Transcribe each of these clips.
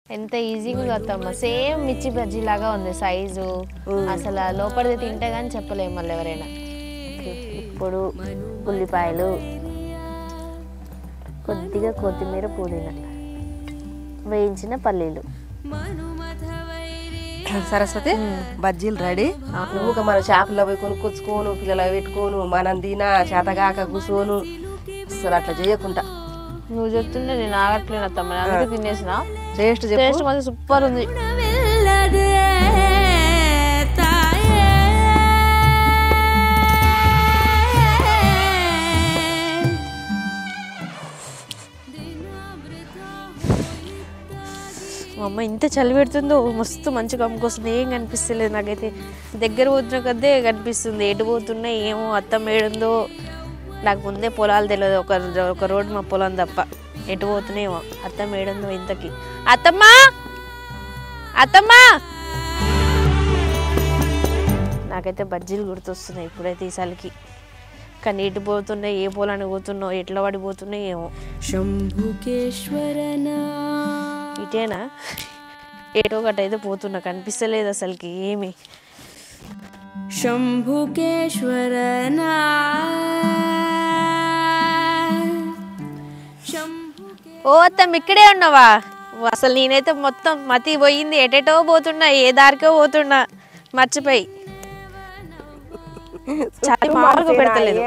ఎంత ఈజీగా వస్తామా సేమ్ మిర్చి బజ్జీ లాగా ఉంది సైజు అసలు లోపలిది తింటే కానీ చెప్పలేము మళ్ళీ ఎవరైనా ఇప్పుడు ఉల్లిపాయలు కొద్దిగా కొత్తిమీర పుదీనా వేయించిన పల్లీలు సరస్వతి బజ్జీలు రెడీ నువ్వు మన షాపులో పోయి కొనుక్కొచ్చుకోను పిల్లలు పెట్టుకోను మనం తిన చేతగాక కూర్చోను అసలు అట్లా చేయకుండా నువ్వు చెప్తుంటే నేను ఆగట్లేను అత్తమ్మ అందుకే తినేసిన టేస్ట్ టేస్ట్ మాత్రం సూపర్ ఉంది మా అమ్మ ఇంత చలి పెడుతుందో మస్తు మంచిగా అమ్ముకొస్తుంది ఏం కనిపిస్తలేదు నాకైతే దగ్గర పోతున్న కొద్దే కనిపిస్తుంది ఎటు పోతున్నా ఏమో అత్తమ్మ ఏడుందో నాకు ముందే పొలాలు తెలియదు ఒక రోడ్డు మా పొలం తప్ప ఎటు పోతున్నాయేమో అత్తమ్మ ఏడుందో ఇంతకి అత్తమ్మా అత్తమ్మా నాకైతే బజ్జీలు గుర్తొస్తున్నాయి ఇప్పుడైతే ఈ చలికి కానీ ఎటు పోతున్నాయి ఏ పొలానికి పోతున్నావు ఎట్లా పడిపోతున్నాయి ఏమో శంభుకేశ్వరనా ఇటేనా ఏటో గట్టయితే పోతున్నా కనిపిస్తలేదు అసలుకి ఏమి శంభుకేశ్వరనా ఓ అత్తమ్మ ఇక్కడే ఉన్నావా అసలు నేనైతే మొత్తం మతి పోయింది ఎటెటో పోతున్నా ఏ దారికో పోతున్నా మర్చిపోయి చాలా మామూలుగా పెడతలేదు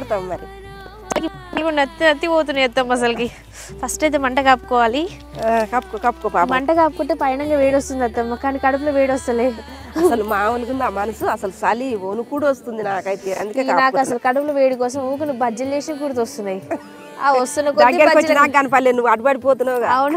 నత్తి నత్తి పోతున్నాయి అత్తమ్మ అసలుకి ఫస్ట్ అయితే మంట కప్పుకోవాలి మంట కప్పుకుంటే పైన వేడి వస్తుంది అత్తమ్మ కానీ కడుపులో వేడి వస్తలే అసలు మామూలుగా మనసు అసలు చలి వణుకుడు వస్తుంది నాకైతే అందుకే నాకు అసలు కడుపులో వేడి కోసం ఊరికి బజ్జీలు చేసి గుర్తు వస్తున్నాయి ఆ వస్తున్న కనపడలేదు నువ్వు అడ్డుపడిపోతున్నావు అవును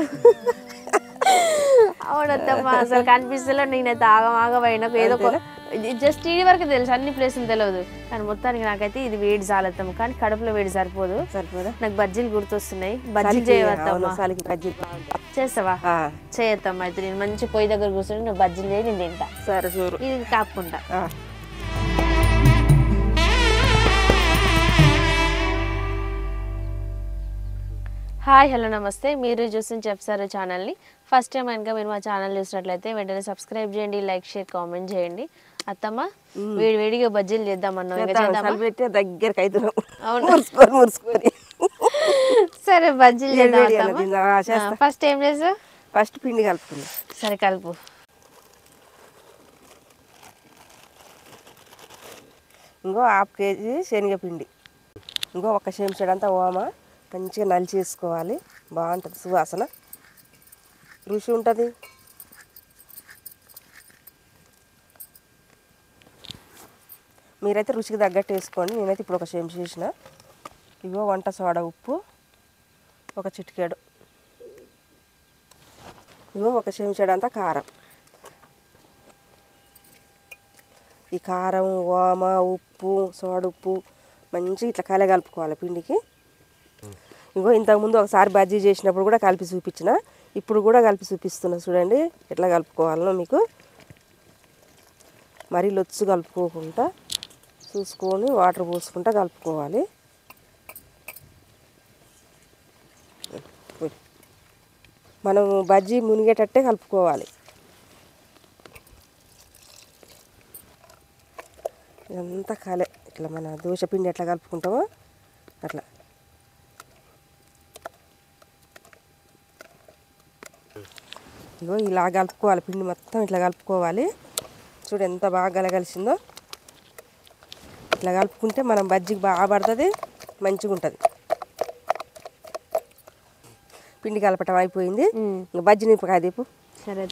అవునత్తమ్మ అసలు కనిపిస్తలే నేనైతే ఆగమాగమైనా ఏదో జస్ట్ ఇది వరకు తెలుసు అన్ని ప్లేసులు తెలియదు కానీ మొత్తానికి నాకైతే ఇది వేడి చాలత్తమ్మ కానీ కడుపులో వేడి సరిపోదు నాకు బజ్జీలు గుర్తొస్తున్నాయి బజ్జీలు చేయవత్తమ్మ చేస్తావా చేయత్తమ్మ అయితే నేను మంచి పొయ్యి దగ్గర కూర్చొని నువ్వు బజ్జీలు చేయి నేను తింటా సరే ఇది కాపుకుంటా హాయ్ హలో నమస్తే మీరు చూసిన చెప్సారు ఛానల్ని ఫస్ట్ టైం కనుక మీరు మా ఛానల్ చూసినట్లయితే వెంటనే సబ్స్క్రైబ్ చేయండి లైక్ షేర్ కామెంట్ చేయండి అత్తమ్మ వేడి వేడిగా బజ్జీలు చేద్దామన్నాం దగ్గరకి అయితే సరే బజ్జీలు చేద్దాం ఫస్ట్ ఏం చేసా ఫస్ట్ పిండి కలుపుకుందాం సరే కలుపు ఇంకో ½ కేజీ శనగపిండి ఇంకో 1 చెంచాడంతా ఓమ మంచిగా నలిచి చేసుకోవాలి బాగుంటుంది సువాసన రుచి ఉంటుంది మీరైతే రుచికి తగ్గట్టు వేసుకోండి నేనైతే ఇప్పుడు 1 చెంచా చేసిన ఇగో వంట సోడా ఉప్పు 1 చిటికెడు ఇగో 1 చెంచాడంతా కారం ఈ కారం ఓమ ఉప్పు సోడా ఉప్పు మంచిగా ఇట్లా కలగలుపుకోవాలి పిండికి ఇంకో ఇంతకుముందు ఒకసారి బజ్జీ చేసినప్పుడు కూడా కలిపి చూపించిన ఇప్పుడు కూడా కలిపి చూపిస్తున్నా చూడండి ఎట్లా కలుపుకోవాలనో మీకు మరీ లొచ్చు కలుపుకోకుండా చూసుకొని వాటర్ పోసుకుంటా కలుపుకోవాలి మనం బజ్జీ మునిగేటట్టే కలుపుకోవాలి ఇదంతా కలే ఇట్లా మన దోశ పిండి ఎట్లా కలుపుకుంటామో అట్లా ఇగో ఇలా కలుపుకోవాలి పిండి మొత్తం ఇట్లా కలుపుకోవాలి చూడు ఎంత బాగా గలగలిసిందో ఇట్లా కలుపుకుంటే మనం బజ్జీకి బాగా పడుతుంది మంచిగా ఉంటుంది పిండి కలపటం అయిపోయింది ఇంకా బజ్జీ నింపకాయ దీపు సరే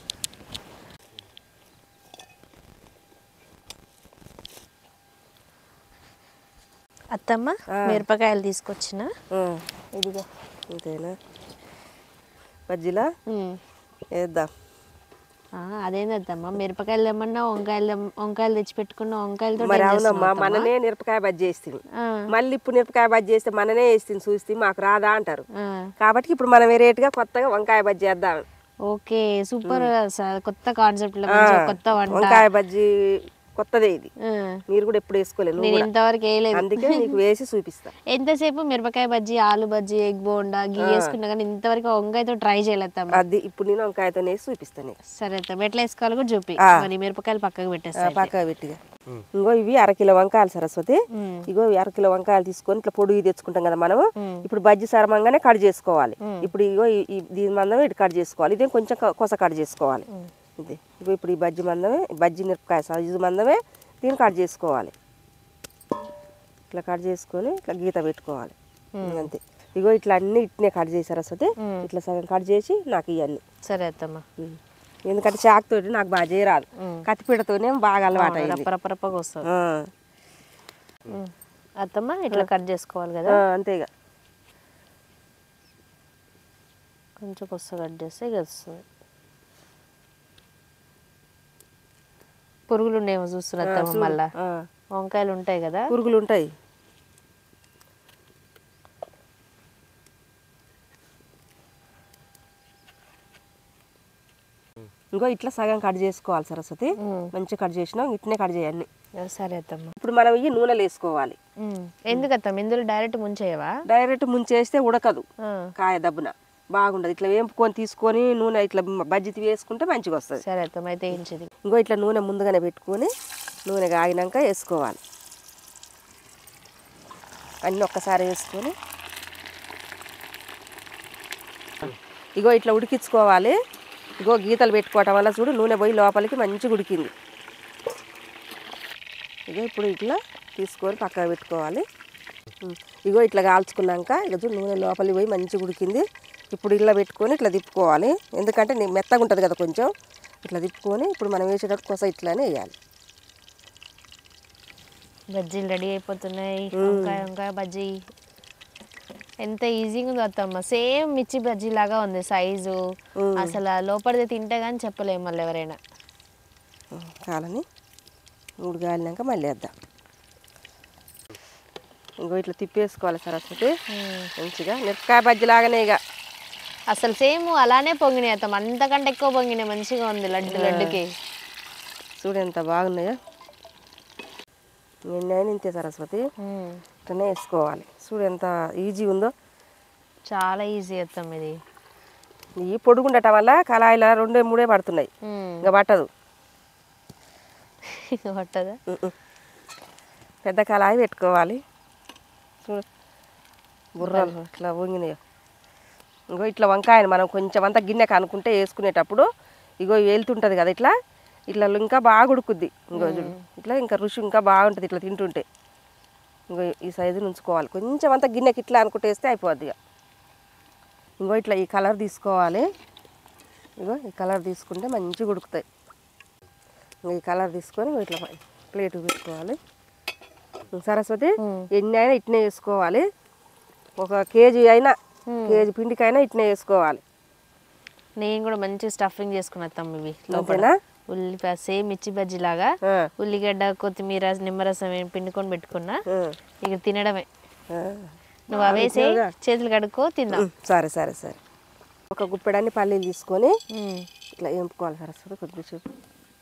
అత్తమ్మ మిరపకాయలు తీసుకొచ్చిన ఇదిగో అంతేనా బజ్జీలా వేద్దాం అదేందమ్మా మిరపకాయలు తెమ్మన్నా వంకాయలు తెచ్చి పెట్టుకున్నా వంకాయలతో మరి అవునమ్మా మననే మిరపకాయ బజ్జీ వేస్తుంది మళ్ళీ ఇప్పుడు మిరపకాయ బజ్జీ వేస్తే మననే వేస్తుంది చూస్తే మాకు రాదా అంటారు కాబట్టి ఇప్పుడు మనం వేరేట్గా కొత్తగా వంకాయ బజ్జీ వేద్దాం ఓకే సూపర్ కొత్త కాన్సెప్ట్ కొత్త వంకాయ బజ్జీ కొత్తదే ఇది, ఆ. మీరు కూడా ఎప్పుడు వేసుకోలేదు నువ్వు నేను కూడా. ఇంతవరకు వేయలేదు. అందుకే నీకు వేసి చూపిస్తా. ఎంతసేపు మిరపకాయ బజ్జీ, ఆలు బజ్జీ, ఎగ్ బోండా గీ వేసుకున్నా కానీ ఇంతవరకు వంకాయతో ట్రై చేయలేదమ్మా. అది ఇప్పుడు నేను వంకాయతో వేసి చూపిస్తాను. సరే అత్తమ్మ, ఎట్లా వేసుకోవాలి కూడా చూపి. మరి మిరపకాయలు పక్కకు పెట్టేస్తా. పక్కగా పెట్టిగా. ఇంకో ఇవి అరకిలో వంకాయలు సరస్వతి. ఇగో అరకిలో వంకాయలు తీసుకొని ఇట్లా పొడుగు తెచ్చుకుంటాం కదా మనము. ఇప్పుడు బజ్జీ సరమంగానే కట్ చేసుకోవాలి. ఇప్పుడు ఇగో దీని మందమే ఇటు కట్ చేసుకోవాలి. ఇదే కొంచెం కొస కట్ చేసుకోవాలి. ఇది ఇగో ఇప్పుడు ఈ బజ్జీ మందమే, బజ్జీ మిరపకాయ సైజు మందమే దీన్ని కట్ చేసుకోవాలి. ఇట్లా కట్ చేసుకొని ఇట్లా గీత పెట్టుకోవాలి అంతే. ఇగో ఇట్లా అన్ని ఇట్నే కట్ చేసి సరస్వతి, ఇట్లా సగం కట్ చేసి నాకు ఇవన్నీ. సరే అత్తమ్మ. ఎందుకంటే చాకుతో నాకు బాగా చేయరాదు, కత్తిపీటతోనే బాగా అలవాటు అయింది. రప్పరప్పగా వస్తుంది. అత్తమ్మ ఇట్లా కట్ చేసుకోవాలి కదా. అంతేగా, కొంచెం కొస్స కట్ చేస్తే ఇక వస్తుంది. పురుగులు ఉండేమో చూస్తున్నా అత్తమ్మ. మళ్ళా వంకాయలు ఉంటాయి కదా, పురుగులు ఉంటాయి. ఇంకో ఇట్లా సగం కట్ చేసుకోవాలి సరస్వతి. మంచిగా కట్ చేసినాం, ఇట్నే కట్ చేయాలి. సరే అత్తమ్మ. ఇప్పుడు మనం ఇవి నూనెలో వేసుకోవాలి. ఎందుకు అత్తమ్మ ఇందులో డైరెక్ట్ ముంచేయవా? డైరెక్ట్ ముంచేస్తే ఉడకదు, కాయ దబ్బున బాగుండదు. ఇట్లా వేంపుకొని తీసుకొని నూనె ఇట్లా బజ్జీ వేసుకుంటే మంచిగా వస్తుంది. సరే అత్తమ్మ, అయితే ఏంటిది? ఇంకో ఇట్లా నూనె ముందుగానే పెట్టుకొని నూనె కాగినాక వేసుకోవాలి. అన్నీ ఒక్కసారి వేసుకొని ఇగో ఇట్లా ఉడికించుకోవాలి. ఇగో గీతలు పెట్టుకోవటం వల్ల చూడు నూనె పోయి లోపలికి మంచిగా ఉడికింది. ఇగో ఇప్పుడు ఇట్లా తీసుకొని పక్కన పెట్టుకోవాలి. ఇగో ఇట్లా కాల్చుకున్నాక ఇక చూడు నూనె లోపలికి పోయి మంచిగా ఉడికింది. ఇప్పుడు ఇట్లా పెట్టుకొని ఇట్లా తిప్పుకోవాలి, ఎందుకంటే మెత్తగా ఉంటుంది కదా కొంచెం. ఇట్లా తిప్పుకొని ఇప్పుడు మనం వేసేటప్పుడు కొస ఇట్లానే వేయాలి. బజ్జీలు రెడీ అయిపోతున్నాయి. వంకాయ బజ్జీ ఎంత ఈజీగా ఉందో అత్తమ్మ. సేమ్ మిర్చి బజ్జీ లాగా ఉంది సైజు. అసలు లోపలిది తింటే కానీ చెప్పలేము మళ్ళీ ఎవరైనా. కాలని 3 గాలినాక మళ్ళీ వేద్దాం. ఇంకో ఇట్లా తిప్పేసుకోవాలి సరస్వతి మంచిగా. మిరపకాయ బజ్జీ లాగానే ఇక అసలు సేమ్ అలానే పొంగినాయి అత్తమ్మ, అంతకంటే ఎక్కువ పొంగినాయి. మంచిగా ఉంది లడ్డుకి. చూడు ఎంత బాగున్నాయో. నిన్నైనా ఇంతే సరస్వతి, ఇట్లనే వేసుకోవాలి. చూడు ఎంత ఈజీ ఉందో. చాలా ఈజీ అత్తమ్మ ఇది. ఈ పొడుగుండటం వల్ల కళాయిల 2-3 పడుతున్నాయి, ఇంకా పట్టదు. పట్టదా? పెద్ద కళాయి పెట్టుకోవాలి. చూడు బుర్రలు ఇట్లా వంగినాయో. ఇంకో ఇట్లా వంకాయని మనం కొంచెం అంతా గిన్నెకి అనుకుంటే వేసుకునేటప్పుడు ఇగో వెళ్తుంటుంది కదా, ఇట్లా ఇట్లా ఇంకా బాగా ఉడుకుద్ది. ఇంకో చూడు ఇట్లా ఇంకా రుచి ఇంకా బాగుంటుంది ఇట్లా తింటుంటే. ఇంకో ఈ సైజుని ఉంచుకోవాలి. కొంచెం అంతా గిన్నెకి ఇట్లా అనుకుంటే వేస్తే అయిపోద్ది. ఇక ఇంకో ఇట్లా ఈ కలర్ తీసుకోవాలి. ఇగో ఈ కలర్ తీసుకుంటే మంచిగా ఉడుకుతాయి. ఇంకో ఈ కలర్ తీసుకొని ఇట్లా ప్లేట్ పెట్టుకోవాలి. సరస్వతి ఎన్ని అయినా ఇట్నే వేసుకోవాలి. 1 కేజీ అయినా కేజీ పిండికైనా ఇట్నే వేసుకోవాలి. నేను కూడా మంచి స్టఫింగ్ చేసుకున్నాం ఇవి. ఓకేనా? ఉల్లిపాయ సేమ్ మిర్చి బజ్జీ లాగా ఉల్లిగడ్డ, కొత్తిమీర, నిమ్మరసం పిండుకొని పెట్టుకున్నా. ఇక తినడమే. నువ్వు అవేసే చేతులు కడుక్కో తిందాం. సరే సరే సరే. 1 గుప్పెడాన్ని పల్లీలు తీసుకొని ఇట్లా వేపుకోవాలి సరస్వతి కొద్దిసేపు.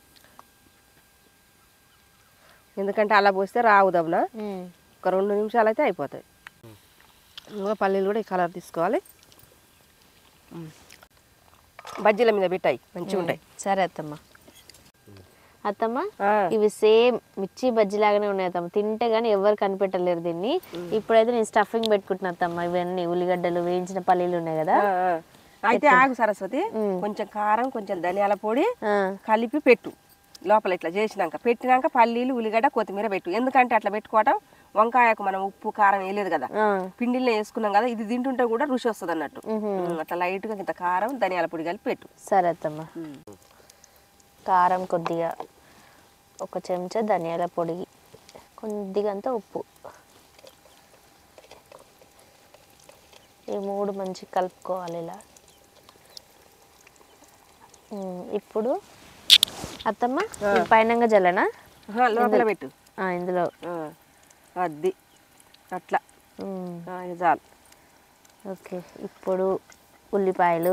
ఎందుకంటే అలా పోస్తే రావు దబ్బున. 2 నిమిషాలు అయితే అయిపోతాయి. ఇంకా పల్లీలు కూడా ఈ కలర్ తీసుకోవాలి. బజ్జీల మీద పెట్టాయి మంచిగా ఉంటాయి. సరే అత్తమ్మ. అత్తమ్మ ఇవి సేమ్ మిర్చి బజ్జీ లాగానే ఉన్నాయి అత్తమ్మ. తింటే గానీ ఎవరు కనిపెట్టలేరు దీన్ని. ఇప్పుడైతే నేను స్టఫింగ్ పెట్టుకుంటున్నా అత్తమ్మ. ఇవన్నీ ఉల్లిగడ్డలు, వేయించిన పల్లీలు ఉన్నాయి కదా. అయితే ఆగు సరస్వతి, కొంచెం కారం, కొంచెం ధనియాల పొడి కలిపి పెట్టు లోపల. ఇట్లా చేసినాక పెట్టినాక పల్లీలు, ఉల్లిగడ్డ, కొత్తిమీర పెట్టు. ఎందుకంటే అట్లా పెట్టుకోవటం వంకాయకు మనం ఉప్పు కారం వేయలేదు కదా, పిండిలో వేసుకున్నాం కదా, ఇది తింటుంటే కూడా రుచి వస్తుంది అన్నట్టు. అట్లా లైట్గా ఇంత కారం, ధనియాల పొడి కలిపి పెట్టు. సరే అత్తమ్మ. కారం కొద్దిగా, 1 చెంచా ధనియాల పొడి, కొద్దిగా అంత ఉప్పు, ఈ 3 మంచిగా కలుపుకోవాలి ఇలా. ఇప్పుడు అత్తమ్మ పైనంగా జల్లనా? లోపల పెట్టు. ఇందులో అది అట్లా చాలు. ఓకే. ఇప్పుడు ఉల్లిపాయలు,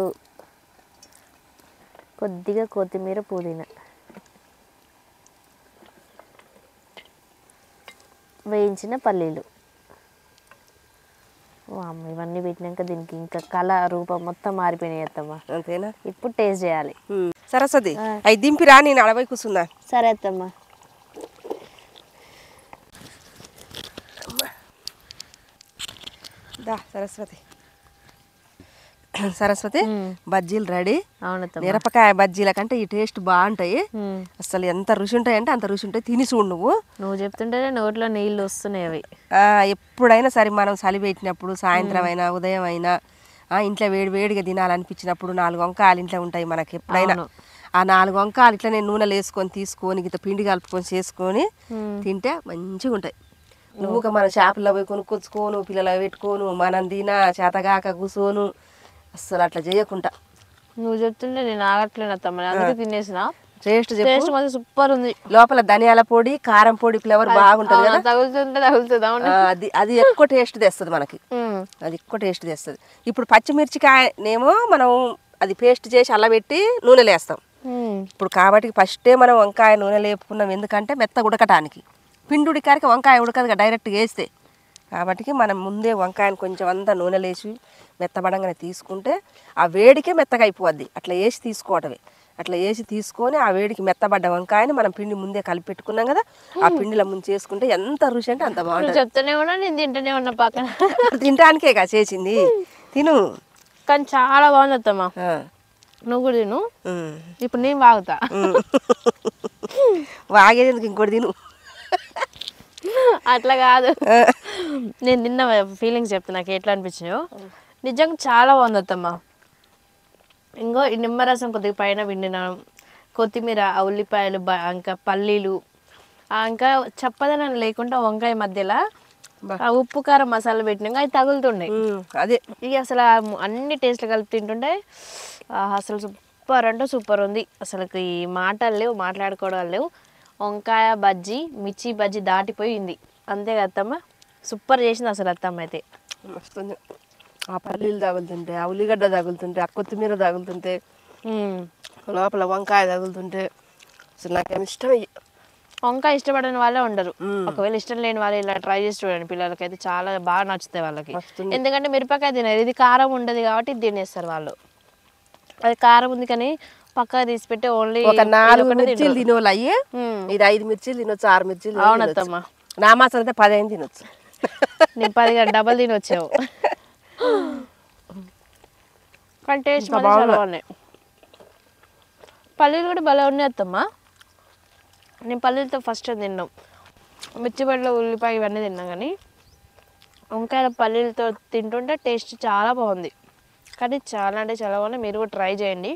కొద్దిగా కొత్తిమీర, పుదీనా. వేయించిన పల్లీలు. అమ్మ ఇవన్నీ పెట్టినాక దీనికి ఇంకా రూపం మొత్తం మారిపోయినాయి అత్తమ్మ. అంతేనా? ఇప్పుడు టేస్ట్ చేయాలి. సరస్వతి అవి దింపిరా, నేను అడవై కూర్చుందా. సరే అత్తమ్మ. దా సరస్వతి బజ్జీలు రెడీ. మిరపకాయ బజ్జీల కంటే ఈ టేస్ట్ బాగుంటాయి. అసలు ఎంత రుచి ఉంటాయి అంటే అంత రుచి ఉంటాయి. తిని చూడు నువ్వు చెప్తుంటేనే నోట్లో నీళ్ళు వస్తున్నాయి అవి. ఎప్పుడైనా సరే మనం చలి పెట్టినప్పుడు, సాయంత్రం అయినా ఉదయం అయినా, ఇంట్లో వేడిగా తినాలనిపించినప్పుడు 4 వంకాయలు ఇంట్లో ఉంటాయి మనకి. ఎప్పుడైనా ఆ 4 వంకాయలు ఇట్లా నేను నూనెలు వేసుకొని తీసుకొని ఇంత పిండి కలుపుకొని చేసుకొని తింటే మంచిగా ఉంటాయి. నువ్వు మన షాపులో పోయి కొనుక్కొచ్చుకోను, పిల్లలు పెట్టుకోను, మనం తినా చేతగాక కూర్చోను, అసలు అట్లా చేయకుండా. నువ్వు చెప్తుంటే నేను ఆగట్లేను అత్తమ్మ, అందుకే తినేసిన. టేస్ట్ మాత్రం సూపర్ ఉంది. లోపల ధనియాల పొడి, కారం పొడి ఫ్లేవర్ బాగుంటది కదా, తగులుతుంది. అది ఎక్కువ టేస్ట్ తెస్తుంది మనకి. అది ఎక్కువ టేస్ట్ తెస్తుంది. ఇప్పుడు పచ్చిమిర్చికాయనేమో మనం అది పేస్ట్ చేసి అల్ల పెట్టి నూనెలు వేస్తాం. ఇప్పుడు కాబట్టి ఫస్టే మనం వంకాయ నూనె లేపుకున్నాం, ఎందుకంటే మెత్త ఉడకటానికి. పిండి ఉడికారికి వంకాయ ఉడకదుగా డైరెక్ట్గా వేస్తే. కాబట్టి మనం ముందే వంకాయను కొంచెం అంతా నూనెలు వేసి మెత్తబడంగానే తీసుకుంటే ఆ వేడికే మెత్తగా అయిపోద్ది. అట్లా వేసి తీసుకోవటమే. అట్లా వేసి తీసుకొని ఆ వేడికి మెత్తబడ్డ వంకాయని మనం పిండి ముందే కలిపి పెట్టుకున్నాం కదా, ఆ పిండిలో ముందు చేసుకుంటే ఎంత రుచి అంటే అంత బాగుంటుంది. చెప్తానే ఉన్నా, నేను తింటూనే ఉన్నా పక్కన. తినడానికేగా చేసింది, తిను. కానీ చాలా బాగుంది అత్తమ్మ. నువ్వు కూడా తిను. ఇప్పుడు నేను వాగుతా. వాగేందుకు ఇంకోటి తిను. అట్లా కాదు, నేను తిన్న ఫీలింగ్స్ చెప్తా నాకు ఎట్లా అనిపించినాయో. నిజంగా చాలా బాగుంది అత్తమ్మ. ఇంకో నిమ్మరసం కొద్దిగా పైన పిండిన కొత్తిమీర, ఉల్లిపాయలు, ఇంకా పల్లీలు, ఇంకా చప్పదనం లేకుండా వంకాయ మధ్యలో ఉప్పు కారం మసాలా పెట్టినాక అవి తగులుతుండే. అదే ఇక అసలు అన్ని టేస్ట్లు కలిపి తింటుండే అసలు సూపర్ అంటే సూపర్ ఉంది. అసలు ఈ మాటలు లేవు, మాట్లాడుకోవడాలు లేవు. వంకాయ బజ్జీ, మిర్చి బజ్జీ దాటిపోయింది. అంతే కదా అత్తమ్మ, సూపర్ చేసింది అసలు అత్తమ్మ అయితే. వస్తుంది ఆ పల్లీలు తగులుతుంటే, ఆ ఉల్లిగడ్డ తగులుతుంటే, ఆ కొత్తిమీర తగులుతుంటే, లోపల వంకాయ తగులుతుంటే అసలు నాకేమి ఇష్టం. వంకాయ ఇష్టపడని వాళ్ళే ఉండరు. ఒకవేళ ఇష్టం లేని వాళ్ళు ఇలా ట్రై చేసి చూడండి, పిల్లలకైతే చాలా బాగా నచ్చుతాయి వాళ్ళకి. ఎందుకంటే మిరపకాయ తినరు, ఇది కారం ఉండదు కాబట్టి ఇది తినేస్తారు వాళ్ళు. అది కారం ఉంది కానీ పక్కగా తీసి పెట్టి ఓన్లీ ఒక 4 మిర్చీలు తినోళ్ళు అయ్యి ఇది 5 మిర్చీలు తినొచ్చు, 6 మిర్చీలు. అవునత్తమ్మ, నా మాసం అయితే 15 తినొచ్చు. నేను 10 డబల్ తినొచ్చావు. కానీ టేస్ట్ బాగున్నాయి. పల్లీలు కూడా భలే ఉన్నాయి అత్తమ్మ. నేను పల్లీలతో ఫస్ట్ తిన్నాం, మిర్చిపండ్లు, ఉల్లిపాయ ఇవన్నీ తిన్నాం. కానీ వంకాయల పల్లీలతో తింటుంటే టేస్ట్ చాలా బాగుంది. కానీ చాలా అంటే చాలా బాగుంది. మీరు కూడా ట్రై చేయండి.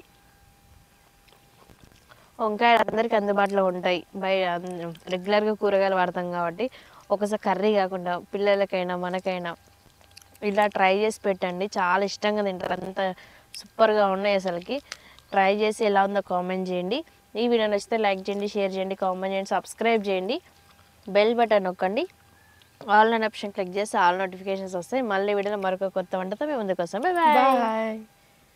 వంకాయలు అందరికీ అందుబాటులో ఉంటాయి. రెగ్యులర్గా కూరగాయలు వాడతాం కాబట్టి ఒకసారి కర్రీ కాకుండా పిల్లలకైనా మనకైనా ఇలా ట్రై చేసి పెట్టండి, చాలా ఇష్టంగా తింటారు. అంత సూపర్గా ఉన్నాయి. అసలుకి ట్రై చేసి ఎలా ఉందో కామెంట్ చేయండి. ఈ వీడియో నచ్చితే లైక్ చేయండి, షేర్ చేయండి, కామెంట్ చేయండి, సబ్స్క్రైబ్ చేయండి, బెల్ బటన్ నొక్కండి. ఆల్ అనే ఆప్షన్ క్లిక్ చేస్తే ఆల్ నోటిఫికేషన్స్ వస్తాయి. మళ్ళీ వీడియోలో మరొక కొత్త వంటతో మేము ముందుకు వస్తాం. బాయ్.